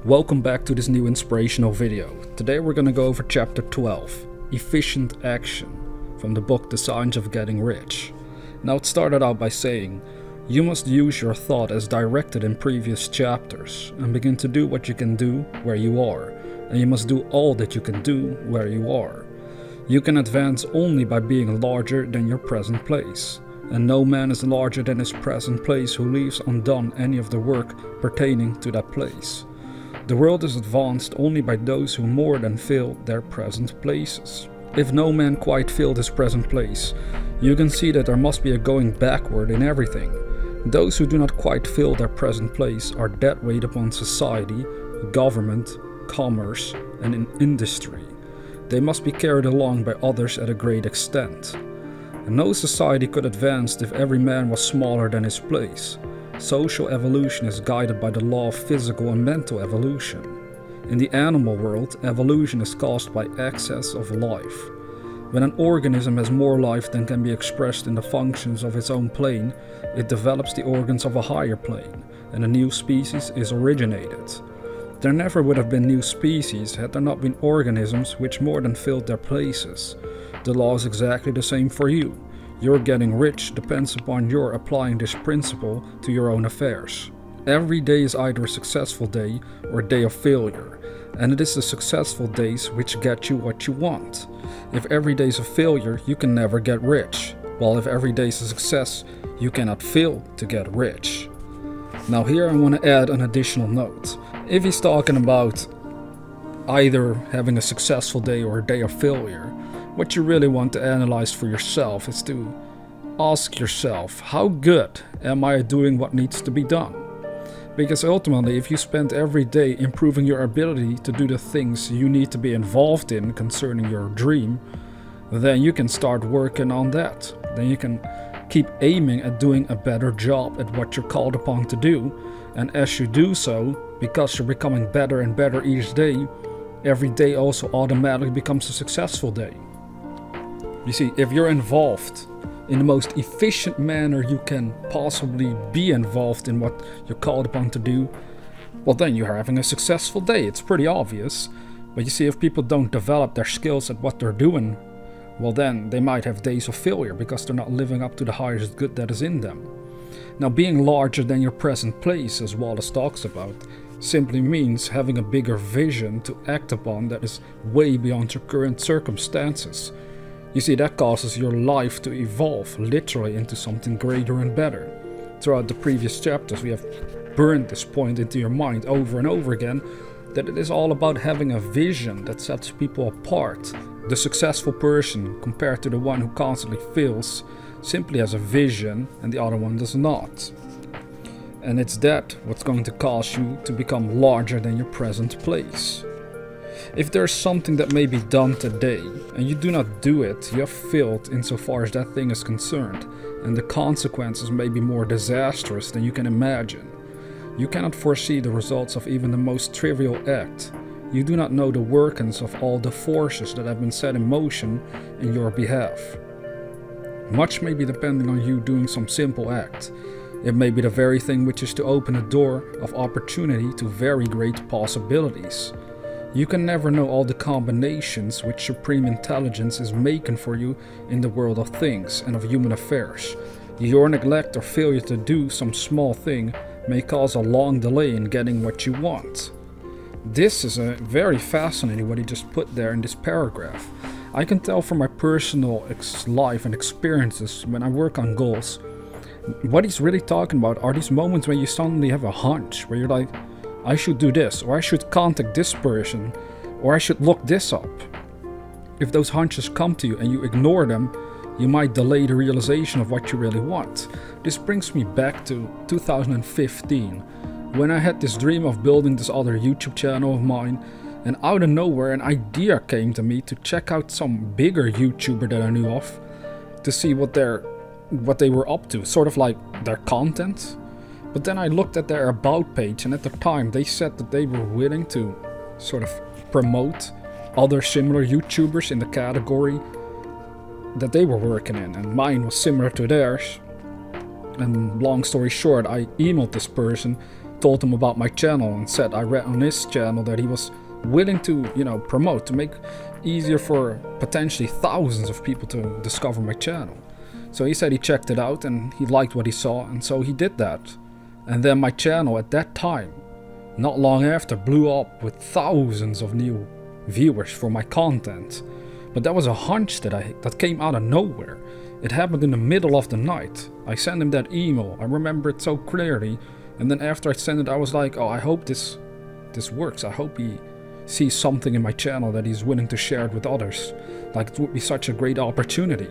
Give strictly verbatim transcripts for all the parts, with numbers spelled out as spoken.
Welcome back to this new inspirational video. Today we're gonna go over chapter twelve, Efficient Action, from the book The Science of Getting Rich. Now it started out by saying, you must use your thought as directed in previous chapters and begin to do what you can do where you are, and you must do all that you can do where you are. You can advance only by being larger than your present place, and no man is larger than his present place who leaves undone any of the work pertaining to that place. The world is advanced only by those who more than fill their present places. If no man quite filled his present place, you can see that there must be a going backward in everything. Those who do not quite fill their present place are dead weight upon society, government, commerce, and in industry. They must be carried along by others at a great extent. And no society could advance if every man was smaller than his place. Social evolution is guided by the law of physical and mental evolution. In the animal world, evolution is caused by excess of life. When an organism has more life than can be expressed in the functions of its own plane, it develops the organs of a higher plane, and a new species is originated. There never would have been new species had there not been organisms which more than filled their places. The law is exactly the same for you. Your getting rich depends upon your applying this principle to your own affairs. Every day is either a successful day or a day of failure, and it is the successful days which get you what you want. If every day is a failure, you can never get rich, while if every day is a success, you cannot fail to get rich. Now here I want to add an additional note. If he's talking about either having a successful day or a day of failure, what you really want to analyze for yourself is to ask yourself, how good am I at doing what needs to be done? Because ultimately, if you spend every day improving your ability to do the things you need to be involved in concerning your dream, then you can start working on that. Then you can keep aiming at doing a better job at what you're called upon to do. And as you do so, because you're becoming better and better each day, every day also automatically becomes a successful day. You see, if you're involved in the most efficient manner you can possibly be involved in what you're called upon to do, well then you're having a successful day. It's pretty obvious. But you see, if people don't develop their skills at what they're doing, well then they might have days of failure because they're not living up to the highest good that is in them. Now, being larger than your present place, as Wallace talks about, simply means having a bigger vision to act upon that is way beyond your current circumstances. You see, that causes your life to evolve literally into something greater and better. Throughout the previous chapters, we have burned this point into your mind over and over again, that it is all about having a vision that sets people apart. The successful person, compared to the one who constantly fails, simply has a vision and the other one does not. And it's that what's going to cause you to become larger than your present place. If there's something that may be done today and you do not do it, you have failed insofar as that thing is concerned, and the consequences may be more disastrous than you can imagine. You cannot foresee the results of even the most trivial act. You do not know the workings of all the forces that have been set in motion in your behalf. Much may be depending on you doing some simple act. It may be the very thing which is to open a door of opportunity to very great possibilities. You can never know all the combinations which Supreme Intelligence is making for you in the world of things and of human affairs. Your neglect or failure to do some small thing may cause a long delay in getting what you want. This is a very fascinating what he just put there in this paragraph. I can tell from my personal ex life and experiences when I work on goals, what he's really talking about are these moments when you suddenly have a hunch, where you're like, I should do this, or I should contact this person, or I should look this up. If those hunches come to you and you ignore them, you might delay the realization of what you really want. This brings me back to two thousand fifteen, when I had this dream of building this other YouTube channel of mine, and out of nowhere an idea came to me to check out some bigger YouTuber that I knew of, to see what they're, what they were up to, sort of like their content. But then I looked at their about page, and at the time they said that they were willing to sort of promote other similar YouTubers in the category that they were working in, and mine was similar to theirs. And long story short, I emailed this person told him about my channel and said I read on his channel that he was willing to, you know, promote, to make easier for potentially thousands of people to discover my channel. So he said he checked it out and he liked what he saw, and so he did that. And then my channel at that time, not long after, blew up with thousands of new viewers for my content. But that was a hunch that I that came out of nowhere. It happened in the middle of the night. I sent him that email. I remember it so clearly. And then after I sent it, I was like, oh, I hope this this works. I hope he sees something in my channel that he's willing to share it with others. Like, it would be such a great opportunity.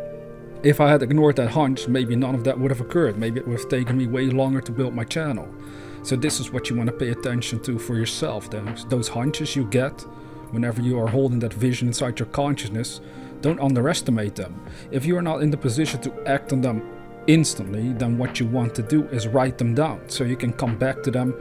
If I had ignored that hunch, maybe none of that would have occurred. Maybe it would have taken me way longer to build my channel. So this is what you want to pay attention to for yourself. Those, those hunches you get whenever you are holding that vision inside your consciousness, don't underestimate them. If you are not in the position to act on them instantly, then what you want to do is write them down so you can come back to them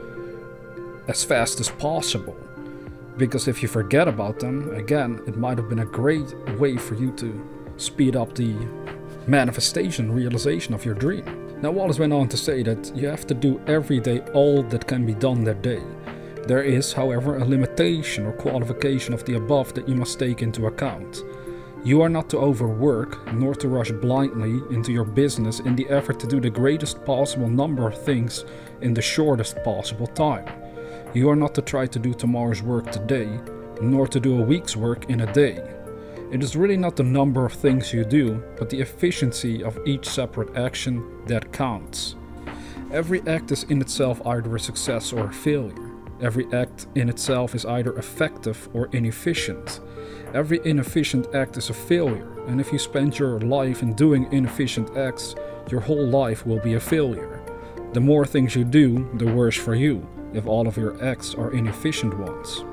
as fast as possible. Because if you forget about them, again, it might have been a great way for you to speed up the manifestation, realization of your dream. Now Wallace went on to say that you have to do every day all that can be done that day. There is, however, a limitation or qualification of the above that you must take into account. You are not to overwork, nor to rush blindly into your business in the effort to do the greatest possible number of things in the shortest possible time. You are not to try to do tomorrow's work today, nor to do a week's work in a day. It is really not the number of things you do, but the efficiency of each separate action that counts. Every act is in itself either a success or a failure. Every act in itself is either effective or inefficient. Every inefficient act is a failure, and if you spend your life in doing inefficient acts, your whole life will be a failure. The more things you do, the worse for you, if all of your acts are inefficient ones.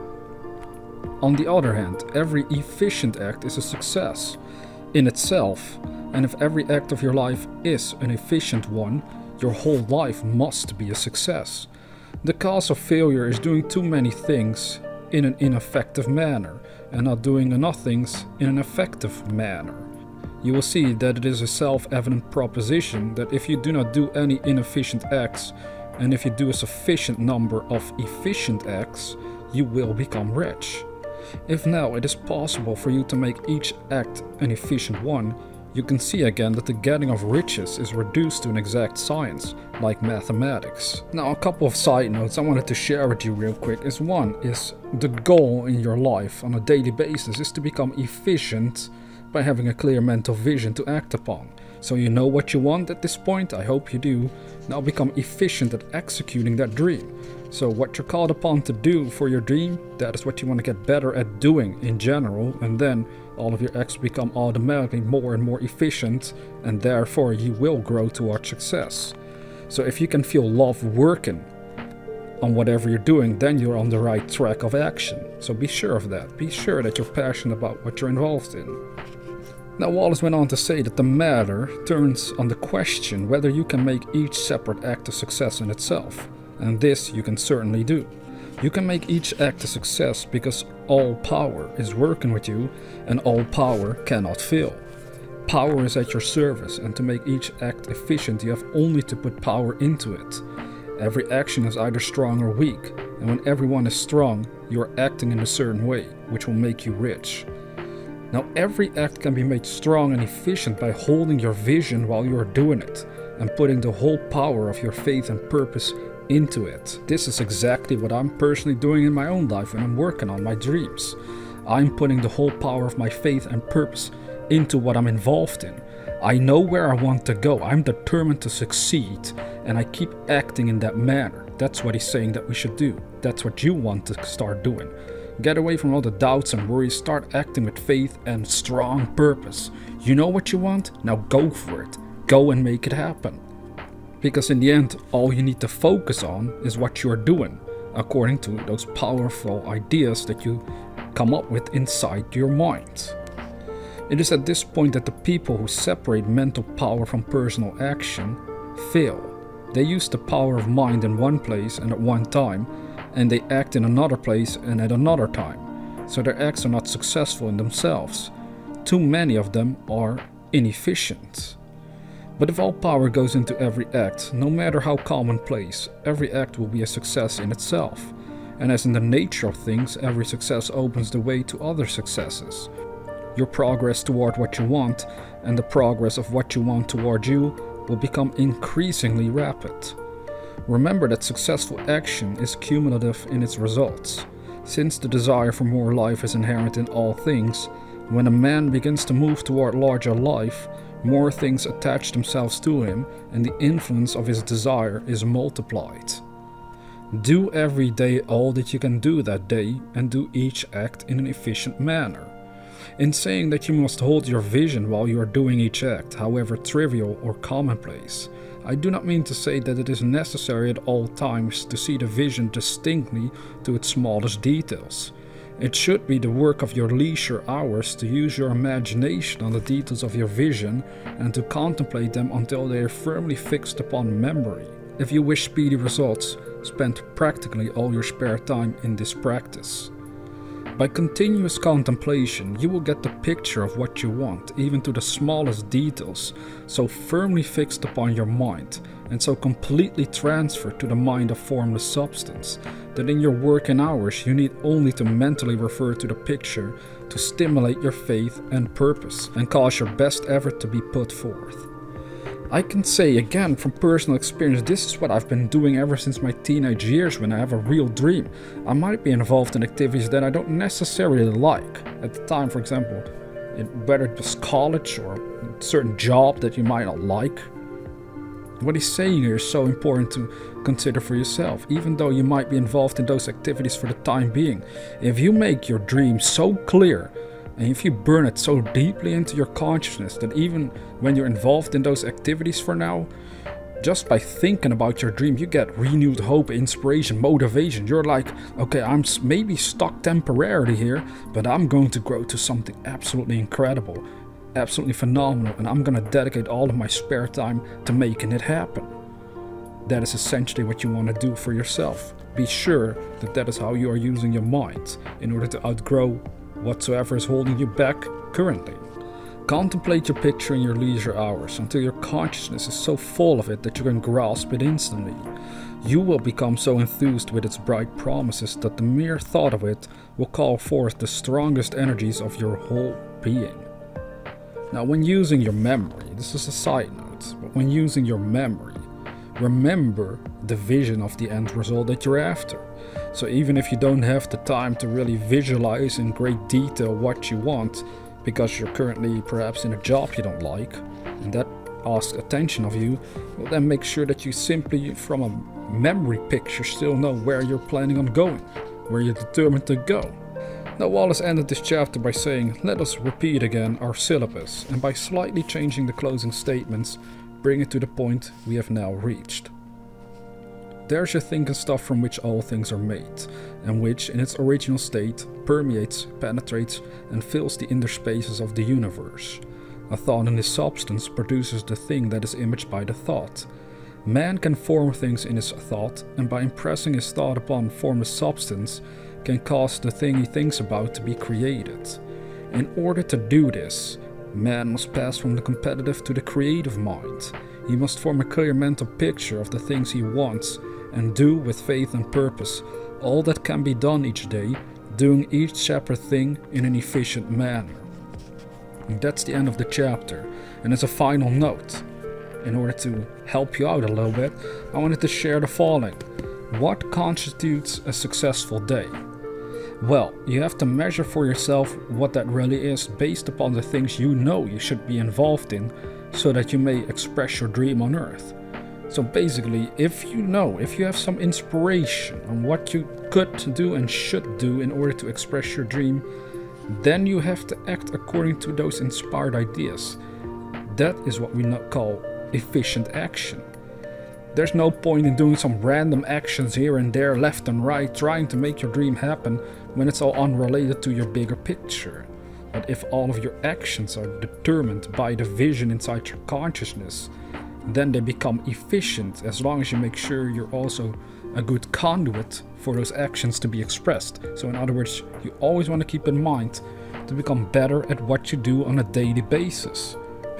On the other hand, every efficient act is a success in itself, and if every act of your life is an efficient one, your whole life must be a success. The cause of failure is doing too many things in an ineffective manner, and not doing enough things in an effective manner. You will see that it is a self-evident proposition that if you do not do any inefficient acts, and if you do a sufficient number of efficient acts, you will become rich. If now it is possible for you to make each act an efficient one, you can see again that the getting of riches is reduced to an exact science, like mathematics. Now, a couple of side notes I wanted to share with you real quick is one is the goal in your life on a daily basis is to become efficient by having a clear mental vision to act upon. So you know what you want at this point, I hope you do. Now become efficient at executing that dream. So what you're called upon to do for your dream, that is what you want to get better at doing in general, and then all of your acts become automatically more and more efficient, and therefore you will grow towards success. So if you can feel love working on whatever you're doing, then you're on the right track of action. So be sure of that. Be sure that you're passionate about what you're involved in. Now Wallace went on to say that the matter turns on the question whether you can make each separate act a success in itself. And this you can certainly do. You can make each act a success because all power is working with you, and all power cannot fail. Power is at your service, and to make each act efficient you have only to put power into it. Every action is either strong or weak, and when everyone is strong, you are acting in a certain way, which will make you rich. Now every act can be made strong and efficient by holding your vision while you are doing it, and putting the whole power of your faith and purpose into it. This is exactly what I'm personally doing in my own life when I'm working on my dreams. I'm putting the whole power of my faith and purpose into what I'm involved in. I know where I want to go. I'm determined to succeed, and I keep acting in that manner. That's what he's saying that we should do. That's what you want to start doing. Get away from all the doubts and worries. Start acting with faith and strong purpose. You know what you want? Now go for it. Go and make it happen. Because in the end, all you need to focus on is what you're doing, according to those powerful ideas that you come up with inside your mind. It is at this point that the people who separate mental power from personal action fail. They use the power of mind in one place and at one time, and they act in another place and at another time. So their acts are not successful in themselves. Too many of them are inefficient. But if all power goes into every act, no matter how commonplace, every act will be a success in itself. And as in the nature of things, every success opens the way to other successes. Your progress toward what you want and the progress of what you want toward you will become increasingly rapid. Remember that successful action is cumulative in its results. Since the desire for more life is inherent in all things, when a man begins to move toward larger life, more things attach themselves to him and the influence of his desire is multiplied. Do every day all that you can do that day and do each act in an efficient manner. In saying that you must hold your vision while you are doing each act, however trivial or commonplace, I do not mean to say that it is necessary at all times to see the vision distinctly to its smallest details. It should be the work of your leisure hours to use your imagination on the details of your vision and to contemplate them until they are firmly fixed upon memory. If you wish speedy results, spend practically all your spare time in this practice. By continuous contemplation, you will get the picture of what you want, even to the smallest details, so firmly fixed upon your mind, and so completely transferred to the mind of formless substance, that in your working hours you need only to mentally refer to the picture to stimulate your faith and purpose, and cause your best effort to be put forth. I can say again from personal experience, this is what I've been doing ever since my teenage years. When I have a real dream, I might be involved in activities that I don't necessarily like. At the time, for example, it, whether it was college or a certain job that you might not like. What he's saying here is so important to consider for yourself. Even though you might be involved in those activities for the time being, if you make your dream so clear, and if you burn it so deeply into your consciousness that even when you're involved in those activities for now, just by thinking about your dream, you get renewed hope, inspiration, motivation. You're like, okay, I'm maybe stuck temporarily here, but I'm going to grow to something absolutely incredible, absolutely phenomenal, and I'm going to dedicate all of my spare time to making it happen. That is essentially what you want to do for yourself. Be sure that that is how you are using your mind in order to outgrow whatsoever is holding you back currently. Contemplate your picture in your leisure hours until your consciousness is so full of it that you can grasp it instantly. You will become so enthused with its bright promises that the mere thought of it will call forth the strongest energies of your whole being. Now, when using your memory, this is a side note, but when using your memory, remember the vision of the end result that you're after. So even if you don't have the time to really visualize in great detail what you want, because you're currently perhaps in a job you don't like, and that asks attention of you, well, then make sure that you simply from a memory picture still know where you're planning on going, where you're determined to go. Now Wallace ended this chapter by saying, let us repeat again our syllabus, and by slightly changing the closing statements, bring it to the point we have now reached. There's your thinking stuff from which all things are made, and which, in its original state, permeates, penetrates, and fills the inner spaces of the universe. A thought in his substance produces the thing that is imaged by the thought. Man can form things in his thought, and by impressing his thought upon formless substance, can cause the thing he thinks about to be created. In order to do this, man must pass from the competitive to the creative mind. He must form a clear mental picture of the things he wants, and do with faith and purpose all that can be done each day, doing each separate thing in an efficient manner. And that's the end of the chapter, and as a final note, in order to help you out a little bit, I wanted to share the following. What constitutes a successful day? Well, you have to measure for yourself what that really is based upon the things you know you should be involved in, so that you may express your dream on earth. So basically, if you know, if you have some inspiration on what you could do and should do in order to express your dream, then you have to act according to those inspired ideas. That is what we call efficient action. There's no point in doing some random actions here and there, left and right, trying to make your dream happen when it's all unrelated to your bigger picture. But if all of your actions are determined by the vision inside your consciousness, then they become efficient as long as you make sure you're also a good conduit for those actions to be expressed. So in other words, you always want to keep in mind to become better at what you do on a daily basis.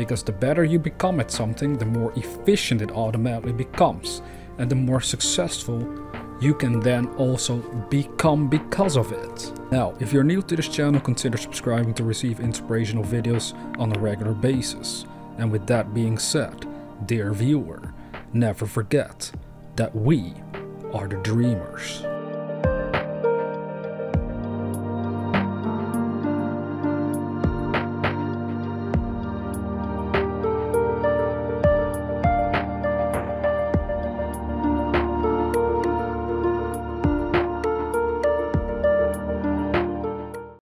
because the better you become at something, the more efficient it automatically becomes, and the more successful you can then also become because of it. Now, if you're new to this channel, consider subscribing to receive inspirational videos on a regular basis. And with that being said, dear viewer, never forget that we are the dreamers.